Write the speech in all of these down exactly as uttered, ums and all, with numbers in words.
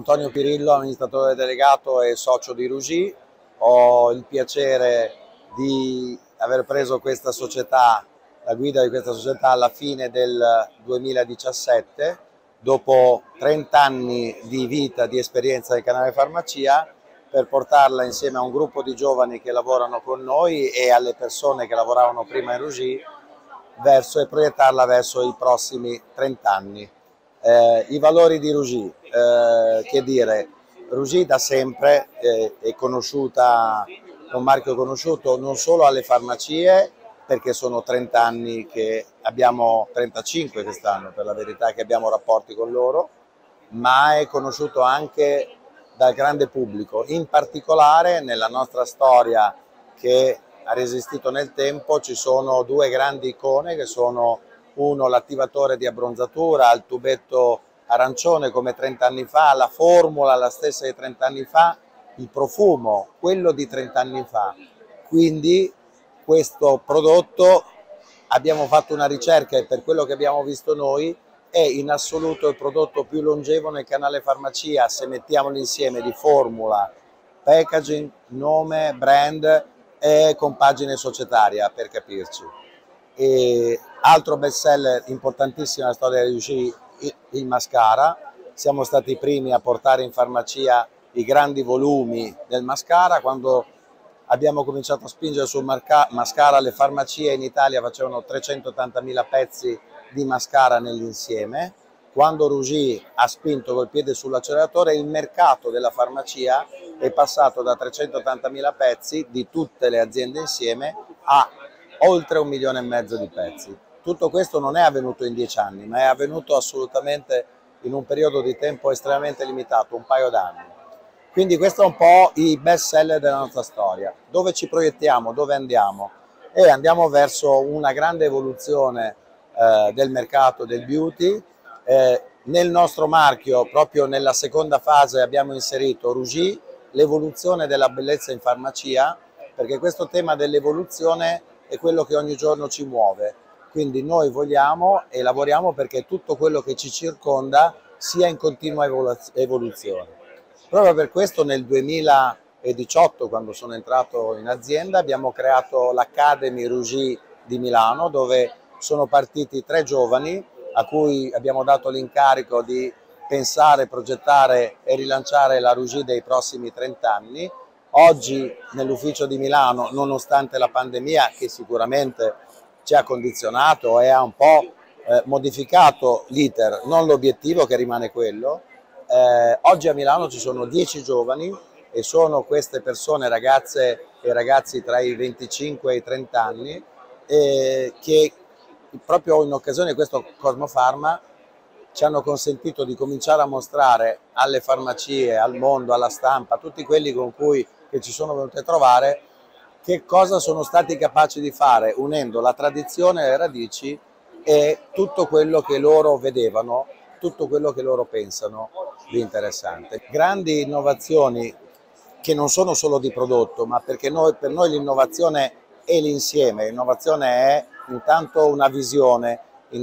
Antonio Pirillo, amministratore delegato e socio di Rugy. Ho il piacere di aver preso questa società, la guida di questa società alla fine del duemiladiciassette, dopo trenta anni di vita, di esperienza del canale Farmacia, per portarla insieme a un gruppo di giovani che lavorano con noi e alle persone che lavoravano prima in Rugy verso, e proiettarla verso i prossimi trenta anni. Eh, I valori di Rugy, eh, che dire, Rugy da sempre eh, è conosciuta, è un marchio conosciuto non solo alle farmacie, perché sono trenta anni che abbiamo, trentacinque quest'anno per la verità, che abbiamo rapporti con loro, ma è conosciuto anche dal grande pubblico. In particolare nella nostra storia, che ha resistito nel tempo, ci sono due grandi icone, che sono uno l'attivatore di abbronzatura al tubetto arancione come trenta anni fa, la formula la stessa di trenta anni fa, il profumo quello di trenta anni fa. Quindi questo prodotto, abbiamo fatto una ricerca e per quello che abbiamo visto noi è in assoluto il prodotto più longevo nel canale Farmacia, se mettiamo l'insieme di formula, packaging, nome, brand e compagine societaria, per capirci. E altro best seller importantissimo nella storia di Rugy, il mascara. Siamo stati i primi a portare in farmacia i grandi volumi del mascara. Quando abbiamo cominciato a spingere sul mascara, le farmacie in Italia facevano trecentottantamila pezzi di mascara nell'insieme. Quando Rugy ha spinto col piede sull'acceleratore, il mercato della farmacia è passato da trecentottantamila pezzi di tutte le aziende insieme a oltre un milione e mezzo di pezzi. Tutto questo non è avvenuto in dieci anni, ma è avvenuto assolutamente in un periodo di tempo estremamente limitato, un paio d'anni. Quindi questo è un po' i best seller della nostra storia. Dove ci proiettiamo, dove andiamo? E andiamo verso una grande evoluzione eh, del mercato del beauty. Eh, nel nostro marchio, proprio nella seconda fase, abbiamo inserito Rugy, l'evoluzione della bellezza in farmacia, perché questo tema dell'evoluzione è quello che ogni giorno ci muove. Quindi noi vogliamo e lavoriamo perché tutto quello che ci circonda sia in continua evoluzione. Proprio per questo nel duemiladiciotto, quando sono entrato in azienda, abbiamo creato l'Academy Rugy di Milano, dove sono partiti tre giovani a cui abbiamo dato l'incarico di pensare, progettare e rilanciare la Rugy dei prossimi trenta anni. Oggi nell'ufficio di Milano, nonostante la pandemia che sicuramente ci ha condizionato e ha un po' eh, modificato l'iter, non l'obiettivo che rimane quello, eh, oggi a Milano ci sono dieci giovani e sono queste persone, ragazze e ragazzi tra i venticinque e i trenta anni, eh, che proprio in occasione di questo Cosmofarma ci hanno consentito di cominciare a mostrare alle farmacie, al mondo, alla stampa, a tutti quelli con cui che ci sono venuti a trovare, che cosa sono stati capaci di fare unendo la tradizione e le radici e tutto quello che loro vedevano, tutto quello che loro pensano di interessante. Grandi innovazioni che non sono solo di prodotto, ma perché noi, per noi l'innovazione è l'insieme. L'innovazione è intanto una visione,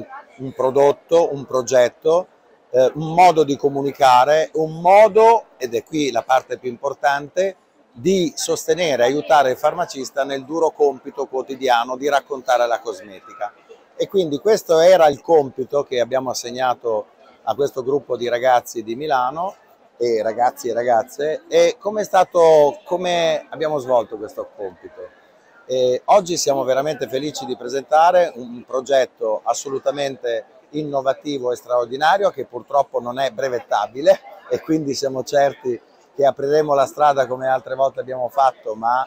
un prodotto, un progetto, eh, un modo di comunicare, un modo, ed è qui la parte più importante, di sostenere e aiutare il farmacista nel duro compito quotidiano di raccontare la cosmetica. E quindi questo era il compito che abbiamo assegnato a questo gruppo di ragazzi di Milano, e ragazzi e ragazze, e come è stato, come abbiamo svolto questo compito. E oggi siamo veramente felici di presentare un progetto assolutamente innovativo e straordinario, che purtroppo non è brevettabile, e quindi siamo certi che apriremo la strada come altre volte abbiamo fatto, ma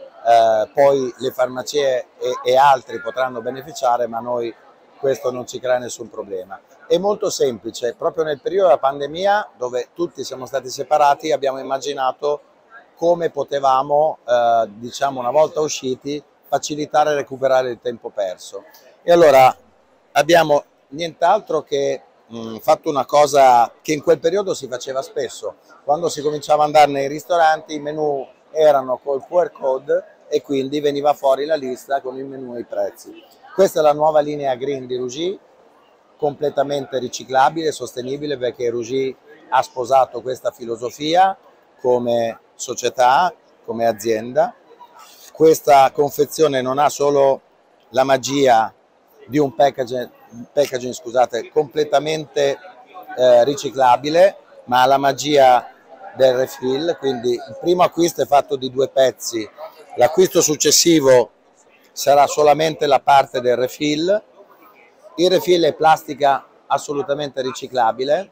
eh, poi le farmacie e, e altri potranno beneficiare, ma noi questo non ci crea nessun problema. È molto semplice, proprio nel periodo della pandemia, dove tutti siamo stati separati, abbiamo immaginato come potevamo, eh, diciamo una volta usciti, facilitare e recuperare il tempo perso. E allora abbiamo nient'altro che mh, fatto una cosa che in quel periodo si faceva spesso. Quando si cominciava ad andare nei ristoranti, i menù erano col Q R code e quindi veniva fuori la lista con il menù e i prezzi. Questa è la nuova linea green di Rugy, completamente riciclabile, sostenibile, perché Rugy ha sposato questa filosofia come società, come azienda. Questa confezione non ha solo la magia di un packaging, packaging scusate, completamente eh, riciclabile, ma ha la magia del refill, quindi il primo acquisto è fatto di due pezzi, l'acquisto successivo sarà solamente la parte del refill. Il refill è plastica assolutamente riciclabile,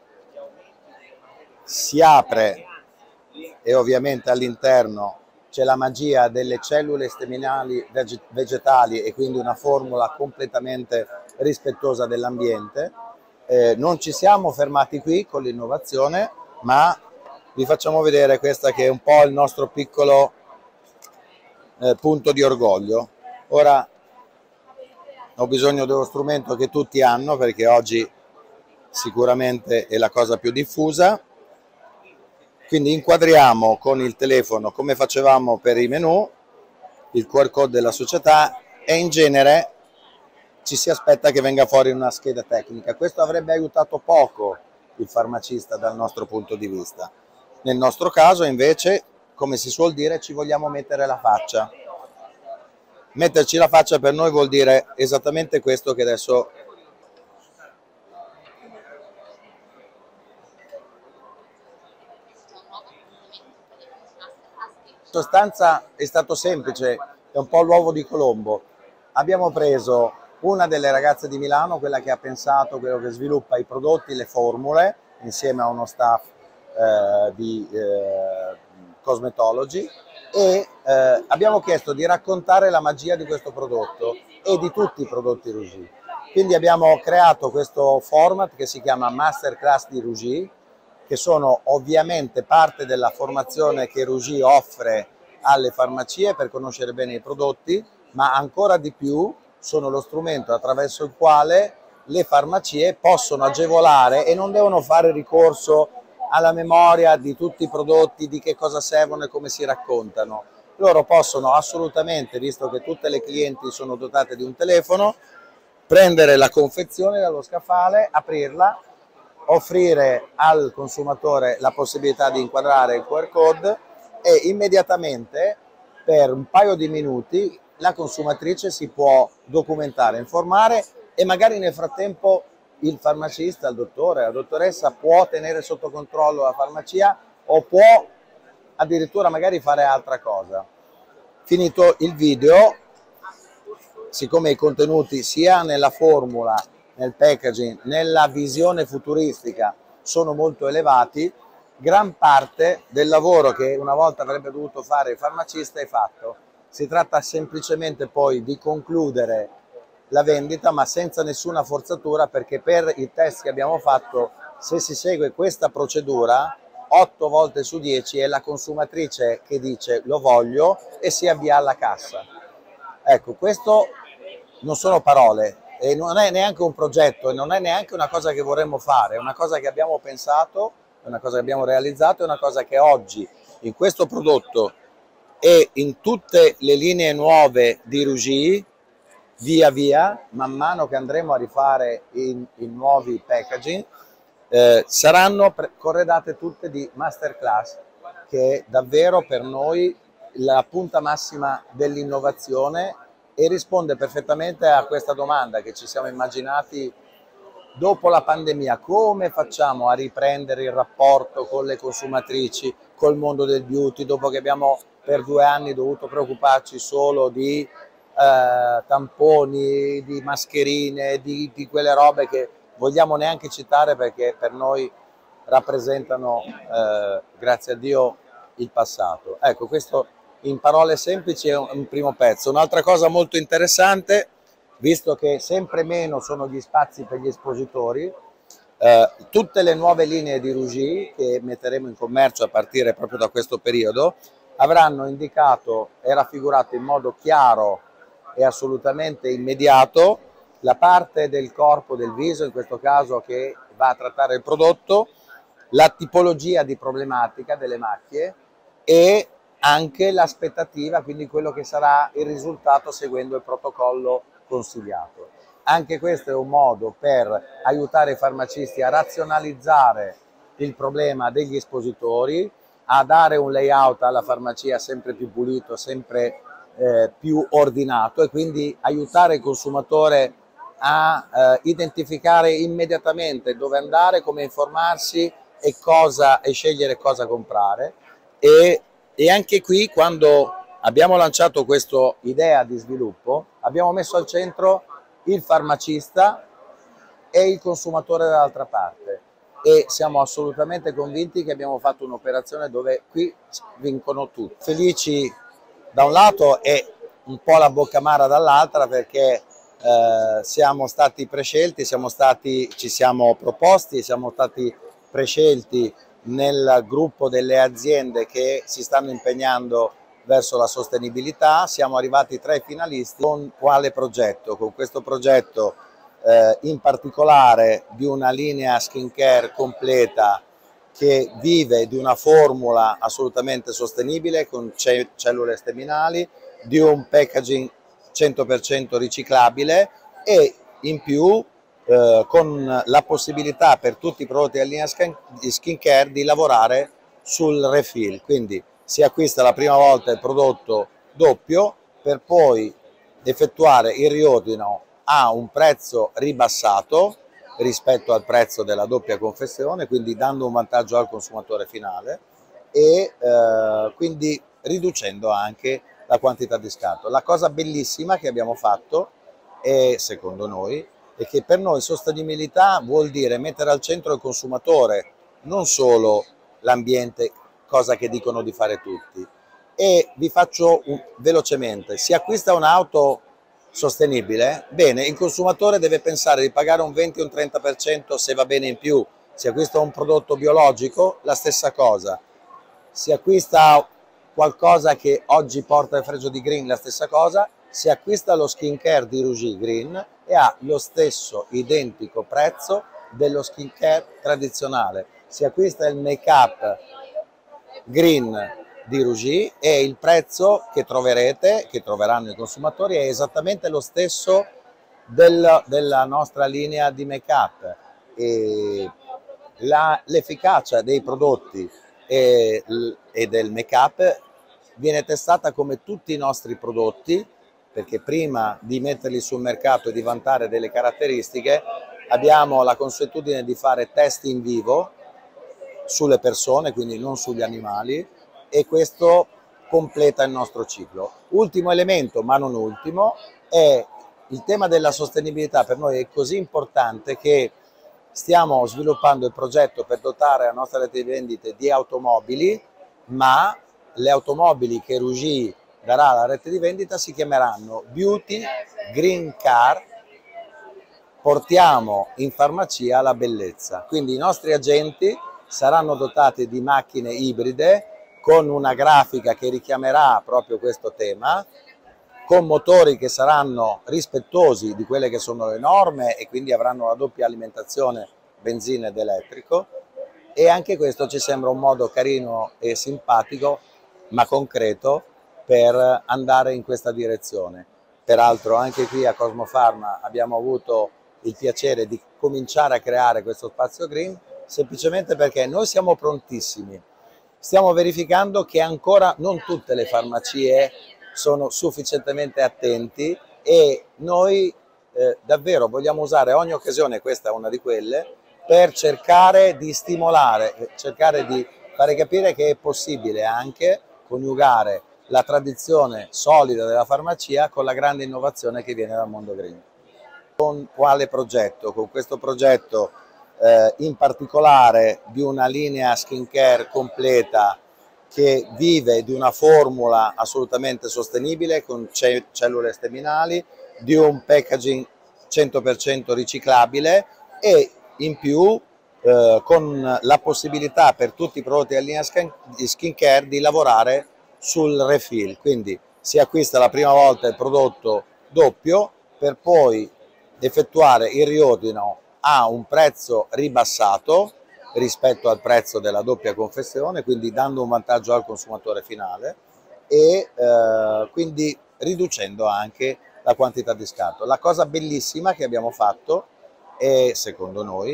si apre e ovviamente all'interno c'è la magia delle cellule staminali vegetali e quindi una formula completamente rispettosa dell'ambiente. Eh, non ci siamo fermati qui con l'innovazione, ma vi facciamo vedere questa che è un po' il nostro piccolo eh, punto di orgoglio. Ora ho bisogno dello strumento che tutti hanno, perché oggi sicuramente è la cosa più diffusa. Quindi inquadriamo con il telefono, come facevamo per i menu, il Q R code della società, e in genere ci si aspetta che venga fuori una scheda tecnica. Questo avrebbe aiutato poco il farmacista dal nostro punto di vista. Nel nostro caso invece, come si suol dire, ci vogliamo mettere la faccia. Metterci la faccia per noi vuol dire esattamente questo che adesso in sostanza è stato semplice, è un po' l'uovo di Colombo. Abbiamo preso una delle ragazze di Milano, quella che ha pensato, quello che sviluppa i prodotti, le formule, insieme a uno staff eh, di eh, cosmetologi, e eh, abbiamo chiesto di raccontare la magia di questo prodotto e di tutti i prodotti Rougi. Quindi abbiamo creato questo format che si chiama Masterclass di Rougi, che sono ovviamente parte della formazione che Rougi offre alle farmacie per conoscere bene i prodotti, ma ancora di più sono lo strumento attraverso il quale le farmacie possono agevolare e non devono fare ricorso alla memoria di tutti i prodotti, di che cosa servono e come si raccontano. Loro possono assolutamente, visto che tutte le clienti sono dotate di un telefono, prendere la confezione dallo scaffale, aprirla, offrire al consumatore la possibilità di inquadrare il Q R code e immediatamente per un paio di minuti la consumatrice si può documentare, informare e magari nel frattempo il farmacista, il dottore, la dottoressa può tenere sotto controllo la farmacia o può addirittura magari fare altra cosa. Finito il video, siccome i contenuti sia nella formula, nel packaging, nella visione futuristica sono molto elevati, gran parte del lavoro che una volta avrebbe dovuto fare il farmacista è fatto. Si tratta semplicemente poi di concludere la vendita, ma senza nessuna forzatura, perché per i test che abbiamo fatto, se si segue questa procedura, otto volte su dieci è la consumatrice che dice lo voglio e si avvia alla cassa. Ecco, questo non sono parole. E non è neanche un progetto, e non è neanche una cosa che vorremmo fare, è una cosa che abbiamo pensato, è una cosa che abbiamo realizzato, è una cosa che oggi in questo prodotto e in tutte le linee nuove di Rougi, via via, man mano che andremo a rifare i nuovi packaging, eh, saranno corredate tutte di Masterclass, che è davvero per noi la punta massima dell'innovazione e risponde perfettamente a questa domanda che ci siamo immaginati dopo la pandemia: come facciamo a riprendere il rapporto con le consumatrici, col mondo del beauty, dopo che abbiamo per due anni dovuto preoccuparci solo di eh, tamponi, di mascherine, di, di quelle robe che vogliamo neanche citare perché per noi rappresentano, eh, grazie a Dio, il passato. Ecco, questo in parole semplici è un primo pezzo. Un'altra cosa molto interessante, visto che sempre meno sono gli spazi per gli espositori, eh, tutte le nuove linee di Rougi che metteremo in commercio a partire proprio da questo periodo avranno indicato e raffigurato in modo chiaro e assolutamente immediato la parte del corpo, del viso in questo caso, che va a trattare il prodotto, la tipologia di problematica delle macchie e anche l'aspettativa, quindi quello che sarà il risultato seguendo il protocollo consigliato. Anche questo è un modo per aiutare i farmacisti a razionalizzare il problema degli espositori, a dare un layout alla farmacia sempre più pulito, sempre eh, più ordinato, e quindi aiutare il consumatore a eh, identificare immediatamente dove andare, come informarsi e, cosa, e scegliere cosa comprare. E, e anche qui, quando abbiamo lanciato questa idea di sviluppo, abbiamo messo al centro il farmacista e il consumatore dall'altra parte, e siamo assolutamente convinti che abbiamo fatto un'operazione dove qui vincono tutti. Felici da un lato e un po' la bocca amara dall'altra, perché eh, siamo stati prescelti, siamo stati, ci siamo proposti, siamo stati prescelti nel gruppo delle aziende che si stanno impegnando verso la sostenibilità. Siamo arrivati tra i finalisti. Con quale progetto? Con questo progetto eh, in particolare di una linea skincare completa che vive di una formula assolutamente sostenibile con cellule staminali, di un packaging cento per cento riciclabile e in più eh, con la possibilità per tutti i prodotti della linea di skincare di lavorare sul refill. Quindi si acquista la prima volta il prodotto doppio per poi effettuare il riordino a un prezzo ribassato rispetto al prezzo della doppia confezione, quindi dando un vantaggio al consumatore finale e eh, quindi riducendo anche la quantità di scarto. La cosa bellissima che abbiamo fatto, è, secondo noi, è che per noi sostenibilità vuol dire mettere al centro il consumatore, non solo l'ambiente, cosa che dicono di fare tutti. E vi faccio un, velocemente, si acquista un'auto sostenibile, bene, il consumatore deve pensare di pagare un venti o un trenta per cento se va bene in più. Si acquista un prodotto biologico, la stessa cosa. Si acquista qualcosa che oggi porta il fregio di Green, la stessa cosa. Si acquista lo skincare di Rugì Green e ha lo stesso identico prezzo dello skincare tradizionale. Si acquista il make up Green di Rugì e il prezzo che troverete, che troveranno i consumatori, è esattamente lo stesso del, della nostra linea di make up. L'efficacia dei prodotti e, e del make up viene testata come tutti i nostri prodotti, perché prima di metterli sul mercato e di vantare delle caratteristiche abbiamo la consuetudine di fare test in vivo sulle persone, quindi non sugli animali, e questo completa il nostro ciclo. Ultimo elemento, ma non ultimo, è il tema della sostenibilità. Per noi è così importante che stiamo sviluppando il progetto per dotare la nostra rete di vendite di automobili, ma le automobili che Rugì darà alla rete di vendita si chiameranno Beauty Green Car. Portiamo in farmacia la bellezza. Quindi i nostri agenti saranno dotati di macchine ibride con una grafica che richiamerà proprio questo tema, con motori che saranno rispettosi di quelle che sono le norme e quindi avranno la doppia alimentazione benzina ed elettrico, e anche questo ci sembra un modo carino e simpatico ma concreto per andare in questa direzione. Peraltro anche qui a Cosmofarma abbiamo avuto il piacere di cominciare a creare questo spazio green semplicemente perché noi siamo prontissimi. Stiamo verificando che ancora non tutte le farmacie sono sufficientemente attenti e noi eh, davvero vogliamo usare ogni occasione, questa è una di quelle, per cercare di stimolare, cercare di fare capire che è possibile anche coniugare la tradizione solida della farmacia con la grande innovazione che viene dal mondo green. Con quale progetto? Con questo progetto eh, in particolare di una linea skincare completa che vive di una formula assolutamente sostenibile con cellule staminali, di un packaging cento per cento riciclabile e in più eh, con la possibilità per tutti i prodotti della linea di skincare di lavorare sul refill. Quindi si acquista la prima volta il prodotto doppio per poi effettuare il riordino a un prezzo ribassato rispetto al prezzo della doppia confezione, quindi dando un vantaggio al consumatore finale e eh, quindi riducendo anche la quantità di scarto. La cosa bellissima che abbiamo fatto, è, secondo noi,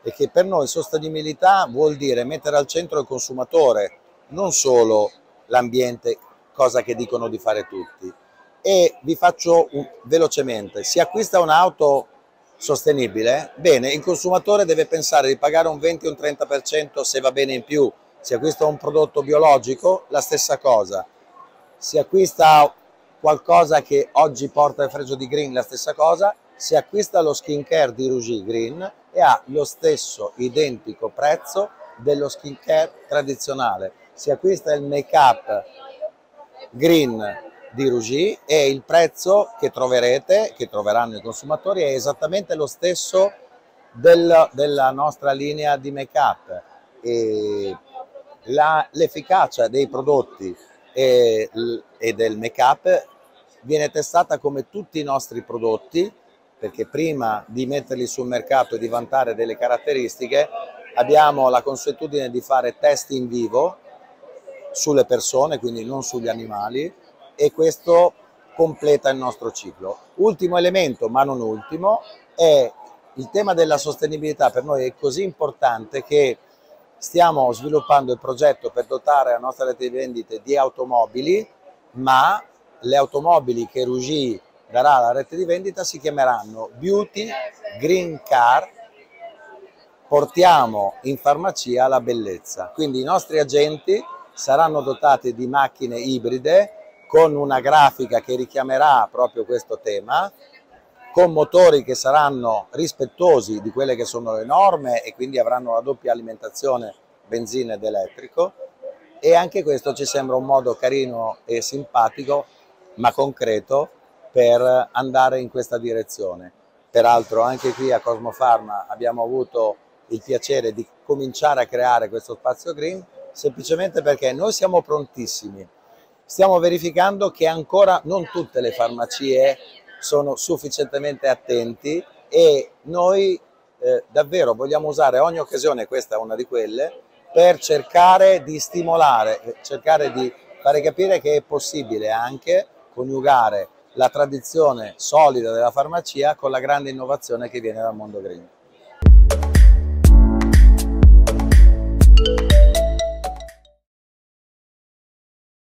e che per noi sostenibilità vuol dire mettere al centro il consumatore, non solo l'ambiente, cosa che dicono di fare tutti. E vi faccio un, velocemente, si acquista un'auto sostenibile, bene, il consumatore deve pensare di pagare un venti o un trenta per cento se va bene in più. Si acquista un prodotto biologico, la stessa cosa. Si acquista qualcosa che oggi porta il fregio di Green, la stessa cosa. Si acquista lo skincare di Rougi Green e ha lo stesso identico prezzo dello skincare tradizionale. Si acquista il make-up Green di Rougi e il prezzo che troverete, che troveranno i consumatori, è esattamente lo stesso del, della nostra linea di make-up. L'efficacia dei prodotti e, e del make-up viene testata come tutti i nostri prodotti, perché prima di metterli sul mercato e di vantare delle caratteristiche abbiamo la consuetudine di fare test in vivo sulle persone, quindi non sugli animali, e questo completa il nostro ciclo. Ultimo elemento, ma non ultimo, è il tema della sostenibilità. Per noi è così importante che stiamo sviluppando il progetto per dotare la nostra rete di vendite di automobili, ma le automobili che Rougi darà alla rete di vendita si chiameranno Beauty Green Car. Portiamo in farmacia la bellezza. Quindi i nostri agenti saranno dotati di macchine ibride con una grafica che richiamerà proprio questo tema, con motori che saranno rispettosi di quelle che sono le norme e quindi avranno la doppia alimentazione benzina ed elettrico, e anche questo ci sembra un modo carino e simpatico ma concreto per andare in questa direzione. Peraltro anche qui a Cosmofarma abbiamo avuto il piacere di cominciare a creare questo spazio green semplicemente perché noi siamo prontissimi. Stiamo verificando che ancora non tutte le farmacie sono sufficientemente attenti e noi eh, davvero vogliamo usare ogni occasione, questa è una di quelle, per cercare di stimolare, cercare di fare capire che è possibile anche coniugare la tradizione solida della farmacia con la grande innovazione che viene dal mondo green.